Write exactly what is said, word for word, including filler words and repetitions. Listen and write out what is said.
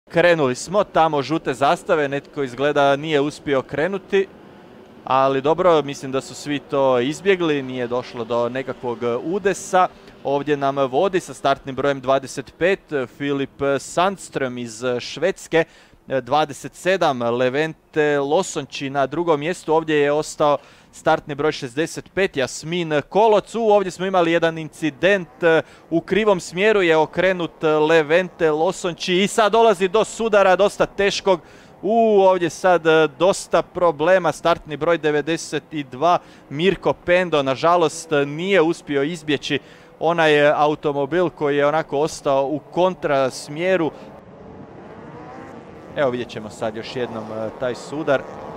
Krenuli smo, tamo žute zastave, netko izgleda nije uspio krenuti, ali dobro, mislim da su svi to izbjegli, nije došlo do nekakvog udesa. Ovdje nam vodi sa startnim brojem dvadeset pet Filip Sandström iz Švedske, dvadeset sedam Levente Losonči na drugom mjestu, ovdje je ostao startni broj šezdeset pet Jasmin Kolocu. Ovdje smo imali jedan incident, u krivom smjeru je okrenut Levente Losonči i sad dolazi do sudara dosta teškog. U, ovdje sad dosta problema, startni broj devedeset dva Mirko Pendo nažalost nije uspio izbjeći onaj automobil koji je onako ostao u kontra smjeru. Evo vidjet ćemo sad još jednom taj sudar.